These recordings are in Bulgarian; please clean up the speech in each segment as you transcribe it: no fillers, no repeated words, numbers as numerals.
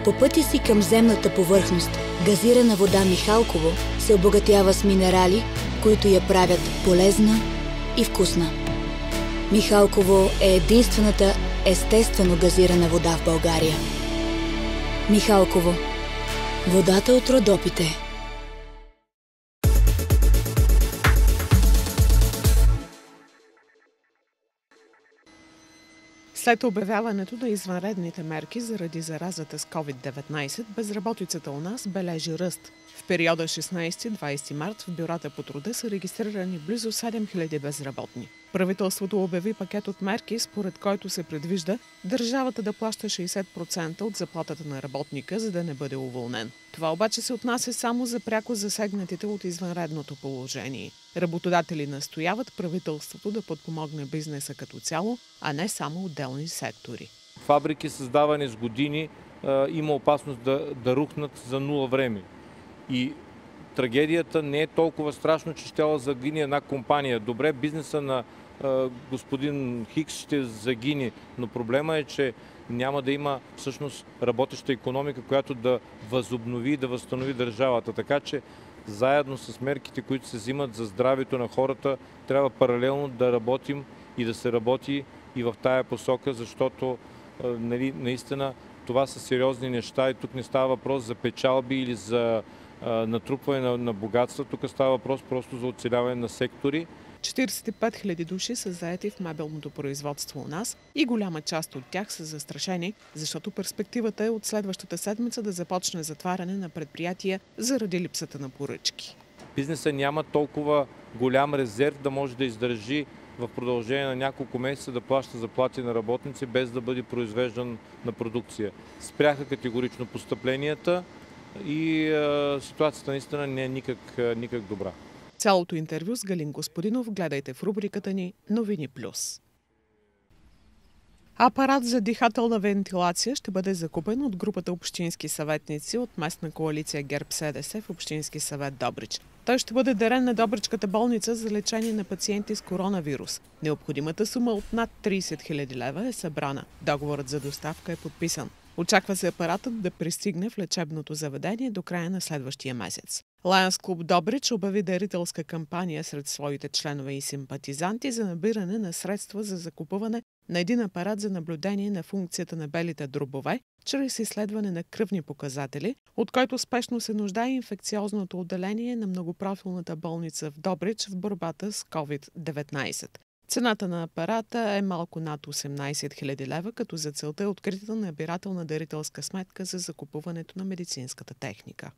По пътя си към земната повърхност, газирана вода Михалково се обогатява с минерали, които я правят полезна и вкусна. Михалково е единствената естествено газирана вода в България. Михалково. Водата от Родопите. След обявяването на извънредните мерки заради заразата с COVID-19, безработицата у нас бележи ръст. В периода 16-20 март в бюрата по труда са регистрирани близо 7000 безработни. Правителството обяви пакет от мерки, според който се предвижда държавата да плаща 60% от заплатата на работника, за да не бъде уволнен. Това обаче се отнася само за пряко засегнатите от извънредното положение. Работодатели настояват правителството да подпомогне бизнеса като цяло, а не само отделни сектори. Фабрики, създавани с години, има опасност да рухнат за нула време. И трагедията не е толкова страшно, че щяла загине една компания. Добре, бизнеса на господин Хикс ще загине, но проблема е, че няма да има всъщност работеща икономика, която да възобнови и да възстанови държавата. Така че заедно с мерките, които се взимат за здравето на хората, трябва паралелно да работим и да се работи и в тая посока, защото наистина това са сериозни неща и тук не става въпрос за печалби или за натрупване на богатства. Тук става въпрос просто за оцеляване на сектори. 45 000 души са заети в мебелното производство у нас и голяма част от тях са застрашени, защото перспективата е от следващата седмица да започне затваряне на предприятия заради липсата на поръчки. Бизнесът няма толкова голям резерв да може да издържи в продължение на няколко месеца да плаща заплати на работници без да бъде произвеждан на продукция. Спряха категорично постъпленията и ситуацията наистина не е никак добра. Цялото интервю с Галин Господинов гледайте в рубриката ни Новини Плюс. Апарат за дихателна вентилация ще бъде закупен от групата общински съветници от местна коалиция ГЕРБ-СДС в Общински съвет Добрич. Той ще бъде дарен на Добричката болница за лечение на пациенти с коронавирус. Необходимата сума от над 30 000 лева е събрана. Договорът за доставка е подписан. Очаква се апаратът да пристигне в лечебното заведение до края на следващия месец. Лайънс клуб Добрич обяви дарителска кампания сред своите членове и симпатизанти за набиране на средства за закупуване на един апарат за наблюдение на функцията на белите дробове, чрез изследване на кръвни показатели, от който спешно се нуждае инфекциозното отделение на многопрофилната болница в Добрич в борбата с COVID-19. Цената на апарата е малко над 18 000 лева, като за целта е открита набирателна дарителска сметка за закупуването на медицинската техника.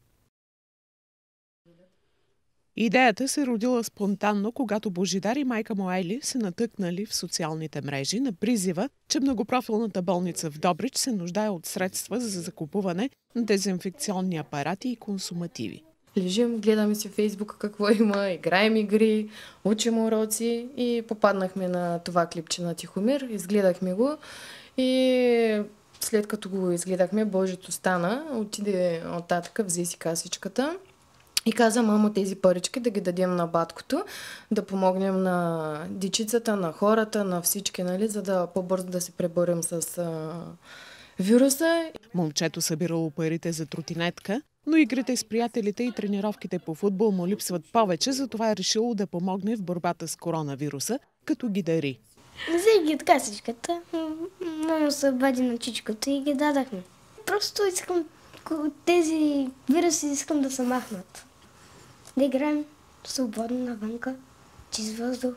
Идеята се родила спонтанно, когато Божидар и майка му Ели се натъкнали в социалните мрежи на призива, че многопрофилната болница в Добрич се нуждае от средства за закупуване на дезинфекционни апарати и консумативи. Лежим, гледаме си в Фейсбука какво има, играем игри, учим уроци и попаднахме на това клипче на Тихомир, изгледахме го и след като го изгледахме, Божито стана, отиде от татъка, взе си касичката и каза: мамо, тези парички да ги дадем на баткото, да помогнем на дичицата, на хората, на всички, нали, за да по-бързо да се преборим с вируса. Момчето събирало парите за тротинетка, но игрите с приятелите и тренировките по футбол му липсват повече, затова е решило да помогне в борбата с коронавируса, като ги дари. Взех ги от касичката, мама се обади на чичката и ги дадахме. Просто искам тези вируси искам да се махнат. Да играем свободно навънка, чист въздух.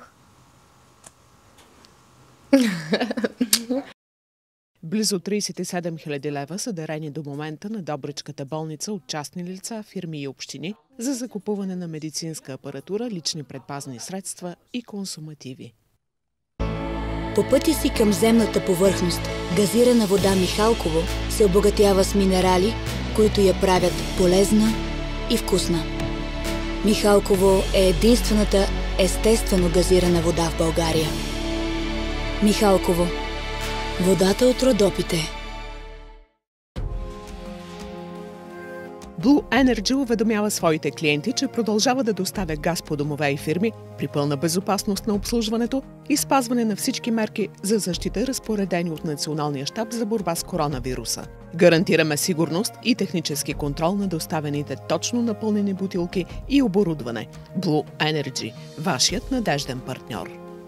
Близо 37 000 лева са дарени до момента на Добричката болница от частни лица, фирми и общини за закупуване на медицинска апаратура, лични предпазни средства и консумативи. По пътя си към земната повърхност, газирана вода Михалково се обогатява с минерали, които я правят полезна и вкусна. Михалково е единствената естествено газирана вода в България. Михалково. Водата от Родопите. Blue Energy уведомява своите клиенти, че продължава да доставя газ по домове и фирми при пълна безопасност на обслужването и спазване на всички мерки за защита, разпоредени от Националния щаб за борба с коронавируса. Гарантираме сигурност и технически контрол на доставените точно напълнени бутилки и оборудване. Blue Energy – вашият надежден партньор.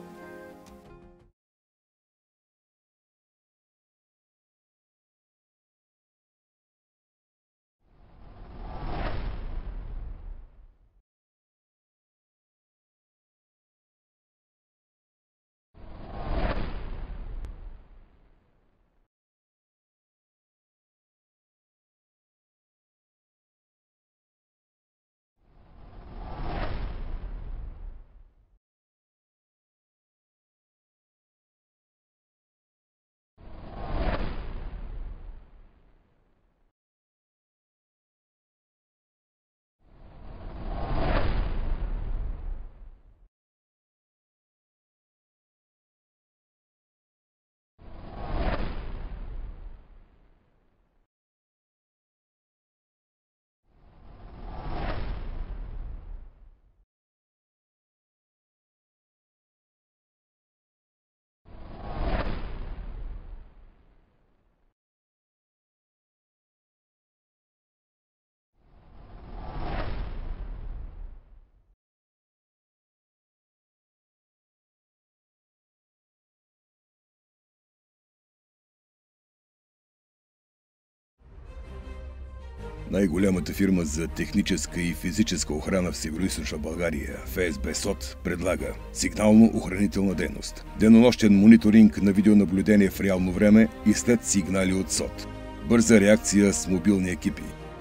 Най-голямата фирма за техническа и физическа охрана в Североизточна България, ФСБ СОТ, предлага сигнално-охранителна дейност, денонощен мониторинг на видеонаблюдение в реално време и след сигнали от СОТ, бърза реакция с мобилни екипи,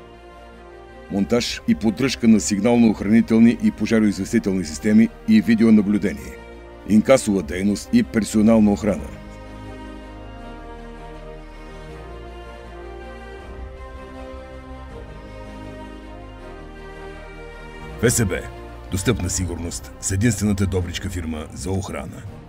монтаж и поддръжка на сигнално-охранителни и пожароизвестителни системи и видеонаблюдение, инкасова дейност и персонална охрана. ФСБ – достъпна сигурност с единствената добричка фирма за охрана.